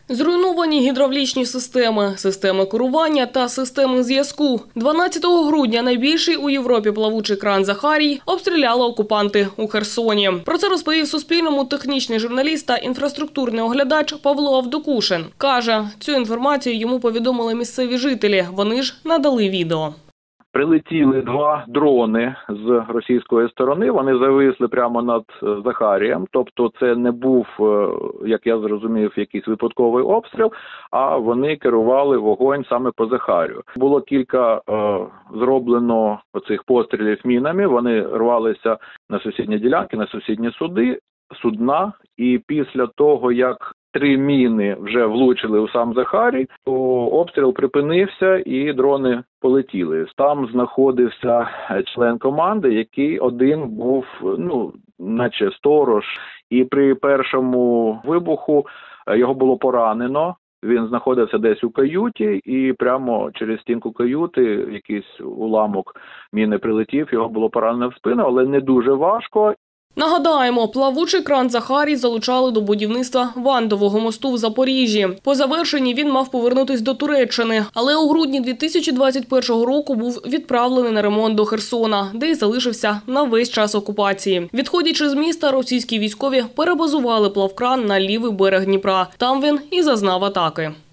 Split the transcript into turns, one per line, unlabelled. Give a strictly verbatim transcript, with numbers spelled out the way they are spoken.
Зруйновані гідравлічні системи, системи керування та системи зв'язку. дванадцятого грудня найбільший у Європі плавучий кран «Захарій» обстріляли окупанти у Херсоні. Про це розповів Суспільному технічний журналіст та інфраструктурний оглядач Павло Авдокушин. Каже, цю інформацію йому повідомили місцеві жителі, вони ж надали відео.
Прилетіли два дрони з російської сторони, вони зависли прямо над Захарієм, тобто це не був, як я зрозумів, якийсь випадковий обстріл, а вони керували вогонь саме по Захарію. Було кілька е, зроблено оцих пострілів мінами, вони рвалися на сусідні ділянки, на сусідні суди, судна, і після того, як три міни вже влучили у сам Захарій, то обстріл припинився і дрони полетіли. Там знаходився член команди, який один був, ну, наче сторож. І при першому вибуху його було поранено. Він знаходився десь у каюті і прямо через стінку каюти якийсь уламок міни прилетів, його було поранено в спину, але не дуже важко.
Нагадаємо, плавучий кран «Захарій» залучали до будівництва Вандового мосту в Запоріжжі. По завершенні він мав повернутись до Туреччини, але у грудні дві тисячі двадцять першого року був відправлений на ремонт до Херсона, де й залишився на весь час окупації. Відходячи з міста, російські військові перебазували плавкран на лівий берег Дніпра. Там він і зазнав атаки.